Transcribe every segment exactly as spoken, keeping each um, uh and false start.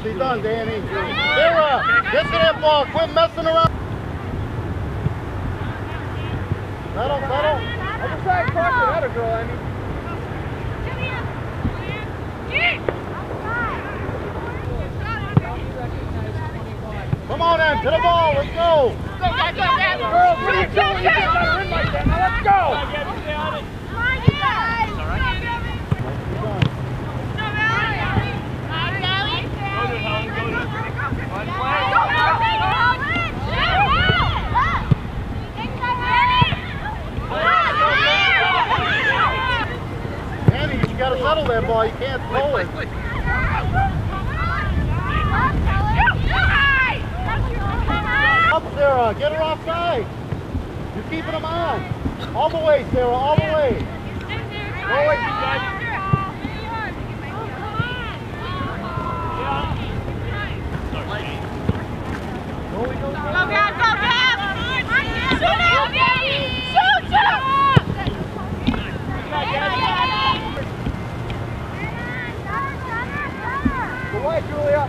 Nicely done, Danny. Sarah, get to that ball. Quit messing around. Settle, settle. Other side, cross the other girl, Amy. Come on, Em, to the ball. Let's go. Go, go, go, go. Girls, what are you doing? You get that rim like that. Now let's go. Come on, stay on it. Come on, you guys. All right. Andy, you gotta settle that ball. You can't throw it. Up, Sarah. Get her offside. You're keeping them on. All the way, Sarah. All the way. Go away, you guys. Go, we go, go. Go, Gab, go, Gab! Shoot it, baby! Shoot, shoot! Go away, Julia.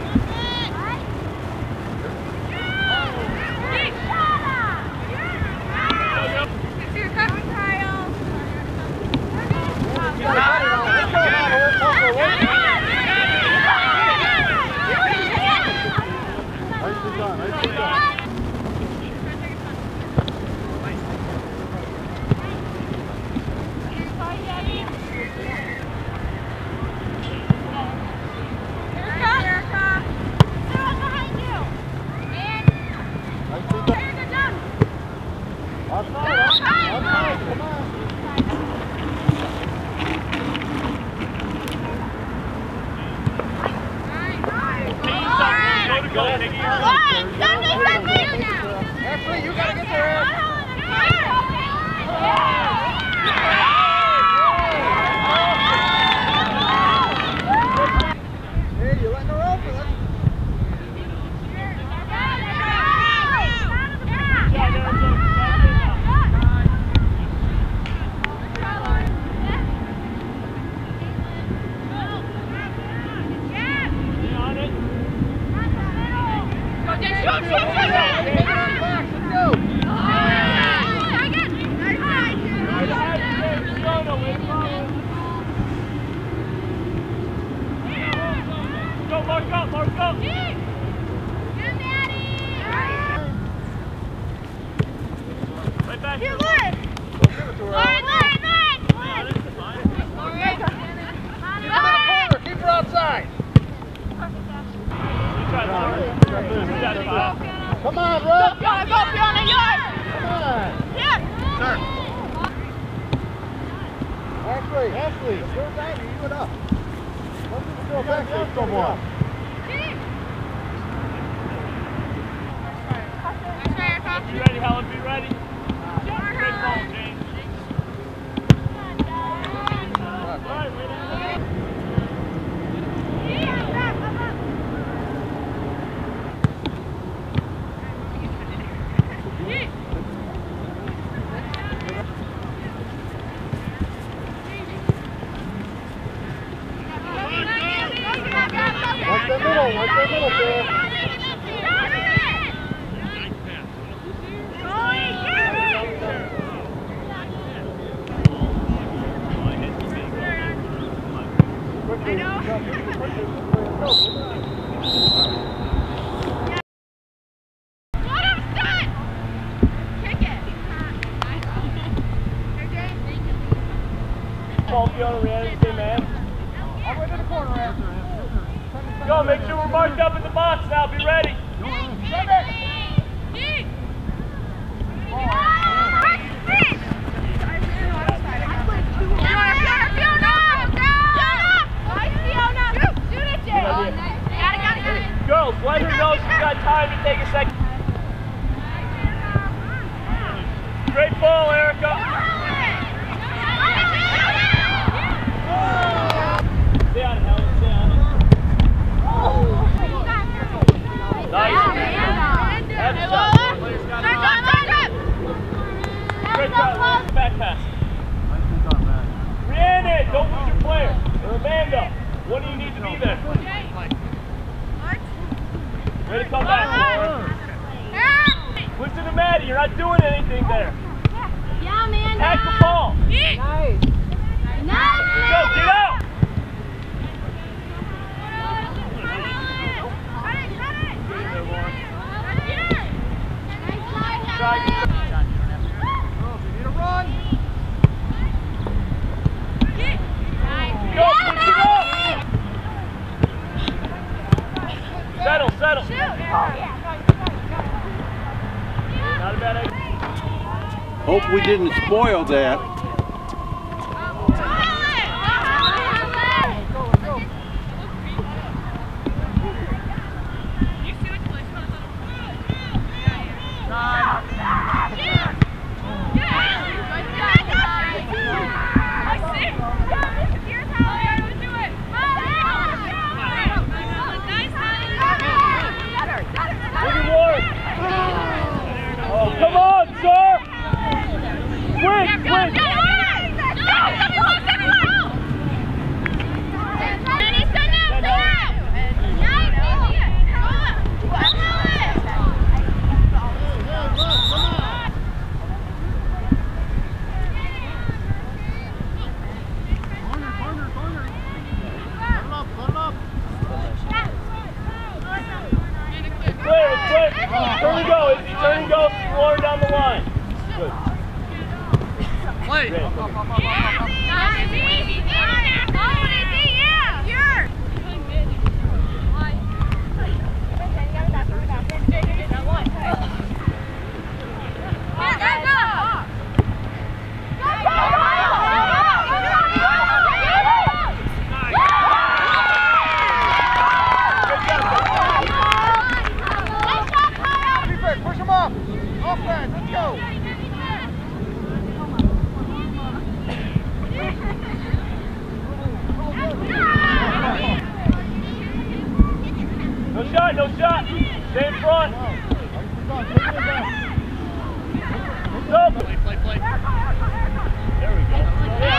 Ashley, you gotta get there. Hey, you're letting her open. Come on, Russ! Go, go, Fiona, yours! Come on! Yeah! Sir. Ashley, Ashley! where's Amy? You it up. Let's just go back there. Come on. Be ready, Helen, be ready. Great ball, James. All right, wait a minute. Watch the middle, watch the middle, Sarah. I know. Ball, Fiona, ready to stay, man. All the way to the corner, Ashley. Go, make sure we're marked up in the box now. Be ready. Girls, let her know she's got time to take a second. Great ball, Erica. Stay on it, Helen. Stay on it. Nice. Have a shot. Great job. Back pass. Rhiannon, don't lose your player. Or Amanda, what do you need to be there? Way to come back, Lauren. Push to the mat. You're not doing anything there. Yeah, man. Attack the ball. Nice. Nice. Go, get out. Try. Go, push it up! Settle, settle. Not a bad idea. Hope we didn't spoil that. Come on, sir! Quick, quick! Turn and go, Izzy. Turn and go. Lauren down the line. Good. Play. Yeah. No shot, no shot. Stay in front. Go. Play, play, play. There we go.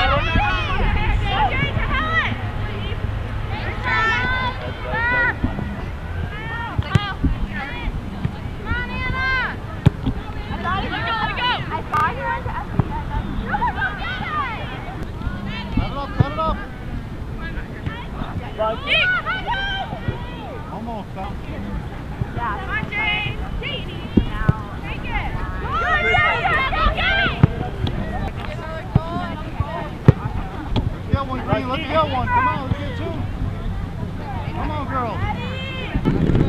Almost up. Yeah. Come on, Jane. Now. Take it. Go, Jane. Go, get it. Let's get one, Green. Let's get one. Come on, let's get two. Come on, girls.